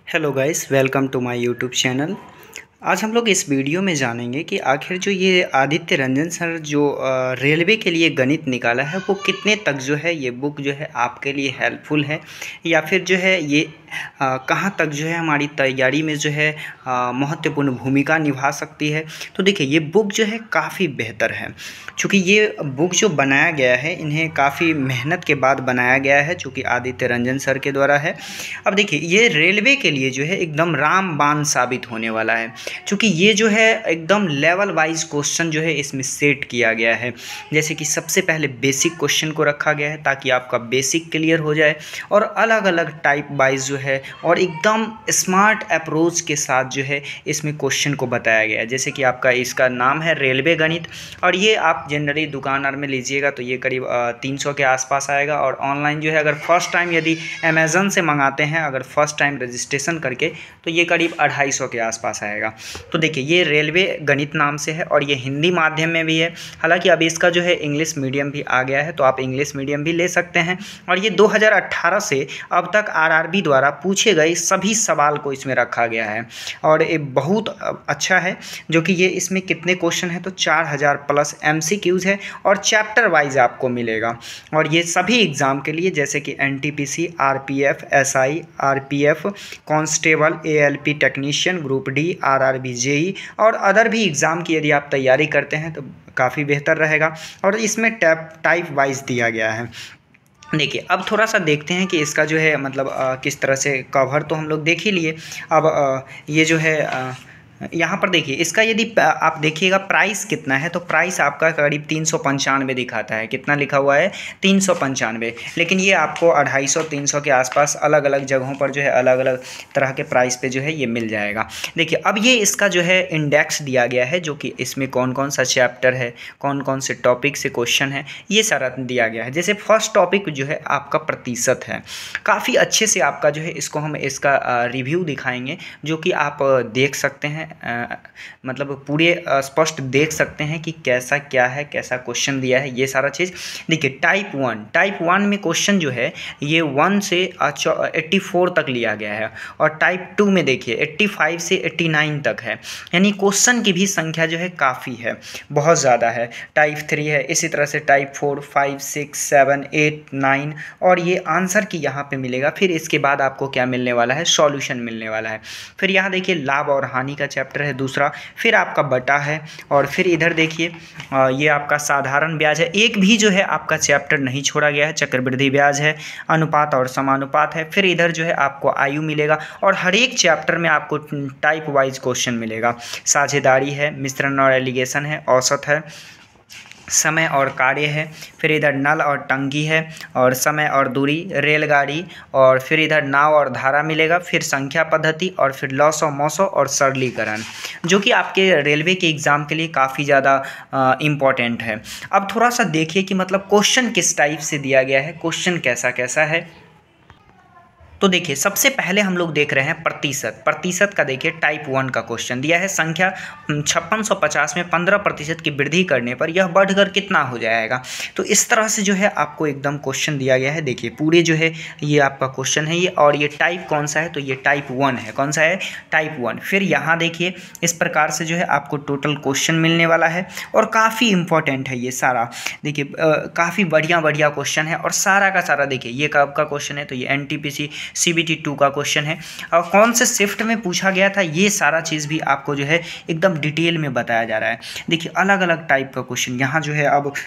Hello guys, welcome to my YouTube channel. आज हम लोग इस वीडियो में जानेंगे कि आखिर जो ये आदित्य रंजन सर जो रेलवे के लिए गणित निकाला है वो कितने तक जो है ये बुक जो है आपके लिए हेल्पफुल है, या फिर जो है ये कहाँ तक जो है हमारी तैयारी में जो है महत्वपूर्ण भूमिका निभा सकती है। तो देखिए, ये बुक जो है काफ़ी बेहतर है, चूँकि ये बुक जो बनाया गया है इन्हें काफ़ी मेहनत के बाद बनाया गया है, चूँकि आदित्य रंजन सर के द्वारा है। अब देखिए, ये रेलवे के लिए जो है एकदम रामबाण साबित होने वाला है, क्योंकि ये जो है एकदम लेवल वाइज क्वेश्चन जो है इसमें सेट किया गया है। जैसे कि सबसे पहले बेसिक क्वेश्चन को रखा गया है ताकि आपका बेसिक क्लियर हो जाए, और अलग अलग टाइप वाइज जो है और एकदम स्मार्ट अप्रोच के साथ जो है इसमें क्वेश्चन को बताया गया है। जैसे कि आपका इसका नाम है रेलवे गणित, और ये आप जनरली दुकानदार में लीजिएगा तो ये करीब 300 के आसपास आएगा, और ऑनलाइन जो है अगर फर्स्ट टाइम यदि अमेज़न से मंगाते हैं अगर फर्स्ट टाइम रजिस्ट्रेशन करके तो ये करीब 250 के आसपास आएगा। तो देखिए, ये रेलवे गणित नाम से है और ये हिंदी माध्यम में भी है। हालांकि अब इसका जो है इंग्लिश मीडियम भी आ गया है, तो आप इंग्लिश मीडियम भी ले सकते हैं। और ये 2018 से अब तक आरआरबी द्वारा पूछे गए सभी सवाल को इसमें रखा गया है, और ये बहुत अच्छा है। जो कि ये इसमें कितने क्वेश्चन है तो 4000 प्लस एमसीक्यूज़ है, और चैप्टर वाइज आपको मिलेगा। और ये सभी एग्ज़ाम के लिए, जैसे कि NTPC, RPF, SI, RPF, constable, ALP technician, group D, RRB, JE और अदर भी एग्ज़ाम की यदि आप तैयारी करते हैं तो काफ़ी बेहतर रहेगा। और इसमें टाइप वाइज दिया गया है। देखिए, अब थोड़ा सा देखते हैं कि इसका जो है मतलब किस तरह से कवर तो हम लोग देख ही लिए। अब ये जो है यहाँ पर देखिए, इसका यदि आप देखिएगा प्राइस कितना है तो प्राइस आपका करीब 395 दिखाता है। कितना लिखा हुआ है? 395। लेकिन ये आपको 250-300 के आसपास अलग अलग जगहों पर जो है अलग अलग तरह के प्राइस पे जो है ये मिल जाएगा। देखिए, अब ये इसका जो है इंडेक्स दिया गया है, जो कि इसमें कौन कौन सा चैप्टर है, कौन कौन से टॉपिक से क्वेश्चन है, ये सारा दिया गया है। जैसे फर्स्ट टॉपिक जो है आपका प्रतिशत है, काफ़ी अच्छे से आपका जो है इसको हम इसका रिव्यू दिखाएंगे, जो कि आप देख सकते हैं। मतलब पूरे स्पष्ट देख सकते हैं कि कैसा क्या है, कैसा क्वेश्चन दिया है, ये सारा चीज़। देखिए, टाइप 1 में क्वेश्चन जो है ये 1 से 84 तक लिया गया है, और टाइप 2 में देखिए 85 से 89 तक है, यानी क्वेश्चन की भी संख्या जो है काफ़ी है, बहुत ज़्यादा है। टाइप 3 है, इसी तरह से टाइप 4, 5, 6, 7, 8, 9, और ये आंसर की यहाँ पे मिलेगा। फिर इसके बाद आपको क्या मिलने वाला है? सॉल्यूशन मिलने वाला है। फिर यहाँ देखिए लाभ और हानि का चैप्टर है दूसरा, फिर आपका बटा है, और फिर इधर देखिए ये आपका साधारण ब्याज है। एक भी जो है आपका चैप्टर नहीं छोड़ा गया है। चक्रवृद्धि ब्याज है, अनुपात और समानुपात है। फिर इधर जो है आपको आयु मिलेगा, और हर एक चैप्टर में आपको टाइप वाइज क्वेश्चन मिलेगा। साझेदारी है, मिश्रण और एलिगेशन है, औसत है, समय और कार्य है, फिर इधर नल और टंकी है, और समय और दूरी, रेलगाड़ी, और फिर इधर नाव और धारा मिलेगा, फिर संख्या पद्धति, और फिर लॉस ऑफ मॉसो और सरलीकरण, जो कि आपके रेलवे के एग्ज़ाम के लिए काफ़ी ज़्यादा इम्पॉर्टेंट है। अब थोड़ा सा देखिए कि मतलब क्वेश्चन किस टाइप से दिया गया है, क्वेश्चन कैसा कैसा है। तो देखिए, सबसे पहले हम लोग देख रहे हैं प्रतिशत का। देखिए, टाइप 1 का क्वेश्चन दिया है, संख्या 5650 में 15% की वृद्धि करने पर यह बढ़कर कितना हो जाएगा। तो इस तरह से जो है आपको एकदम क्वेश्चन दिया गया है। देखिए, पूरे जो है ये आपका क्वेश्चन है ये, और ये टाइप कौन सा है तो ये टाइप 1 है। कौन सा है? टाइप 1। फिर यहाँ देखिए इस प्रकार से जो है आपको टोटल क्वेश्चन मिलने वाला है, और काफ़ी इंपॉर्टेंट है ये सारा। देखिए, काफ़ी बढ़िया क्वेश्चन है, और सारा का सारा देखिए ये कब का क्वेश्चन है तो ये एनटीपीसी CBT 2 का क्वेश्चन है, और कौन से शिफ्ट में पूछा गया था ये सारा चीज़ भी आपको जो है एकदम डिटेल में बताया जा रहा है। देखिए, अलग अलग टाइप का क्वेश्चन यहाँ जो है, अब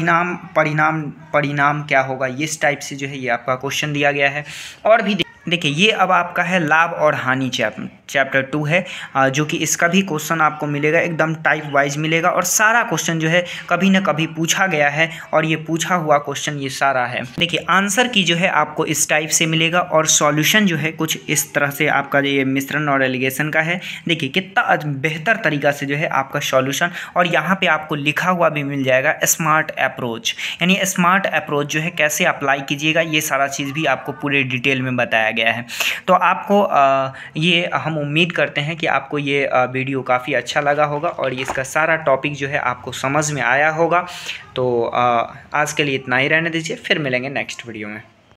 परिणाम क्या होगा, इस टाइप से जो है ये आपका क्वेश्चन दिया गया है। और भी देखिए, ये अब आपका है लाभ और हानि चैप्टर 2 है, जो कि इसका भी क्वेश्चन आपको मिलेगा, एकदम टाइप वाइज मिलेगा, और सारा क्वेश्चन जो है कभी ना कभी पूछा गया है, और ये पूछा हुआ क्वेश्चन ये सारा है। देखिए, आंसर की जो है आपको इस टाइप से मिलेगा, और सॉल्यूशन जो है कुछ इस तरह से आपका ये मिश्रण और एलिगेशन का है। देखिए, कितना बेहतर तरीका से जो है आपका सॉल्यूशन, और यहाँ पे आपको लिखा हुआ भी मिल जाएगा स्मार्ट अप्रोच, यानी स्मार्ट अप्रोच जो है कैसे अप्लाई कीजिएगा, ये सारा चीज़ भी आपको पूरे डिटेल में बताया गया है। तो आपको ये हम उम्मीद करते हैं कि आपको ये वीडियो काफ़ी अच्छा लगा होगा, और इसका सारा टॉपिक जो है आपको समझ में आया होगा। तो आज के लिए इतना ही रहने दीजिए, फिर मिलेंगे नेक्स्ट वीडियो में।